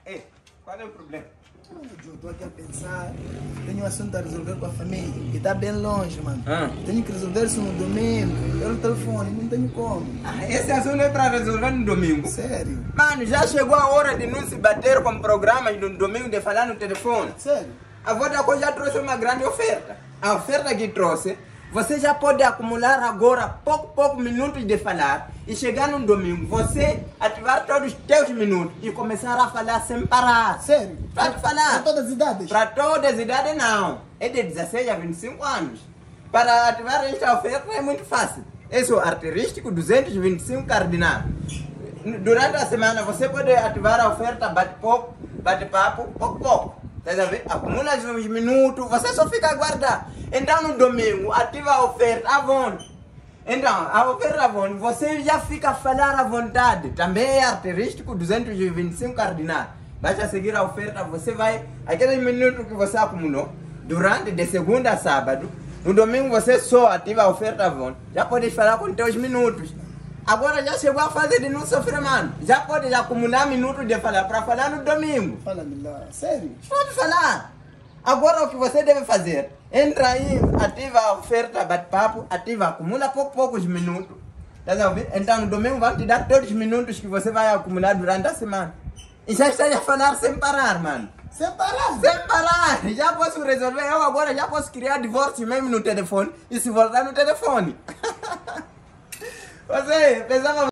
Ei, qual é o problema? Eu estou aqui a pensar, tenho um assunto a resolver com a família, que está bem longe, mano. Tenho que resolver isso no domingo, pelo telefone, não tenho como. Esse assunto é para resolver no domingo? Sério? Mano, já chegou a hora de não se bater com programas no domingo de falar no telefone. Sério? A Vodacom já trouxe uma grande oferta. A oferta que trouxe, você já pode acumular agora poucos minutos de falar e chegar no domingo, você ativar todos os teus minutos e começar a falar sem parar. Sério? Pode falar. Para todas as idades? Para todas as idades não. É de 16 a 25 anos. Para ativar esta oferta é muito fácil. Esse é o arterístico 225 cardinal. Durante a semana você pode ativar a oferta bate-papo, pouco. Tá vendo? Acumula os minutos, você só fica a guardar. Então no domingo, ativa a oferta Avon. Então, a oferta Avon, você já fica a falar à vontade. Também é arterístico 225 cardinal. Basta seguir a oferta, você vai... Aqueles minutos que você acumulou, durante de segunda a sábado, no domingo você só ativa a oferta Avon. Já pode falar com teus minutos. Agora já chegou a fase de não sofrer, mano. Já pode acumular minutos de falar para falar no domingo. Fala-me lá, sério? Pode falar. Agora o que você deve fazer? Entra aí, ativa a oferta bate-papo, ativa, acumula poucos minutos. Tá vendo? Então no domingo vai te dar todos os minutos que você vai acumular durante a semana. E já está a falar sem parar, mano. Sem parar? Sem parar! Já posso resolver, eu agora já posso criar divórcio mesmo no telefone e se voltar no telefone. Você pensava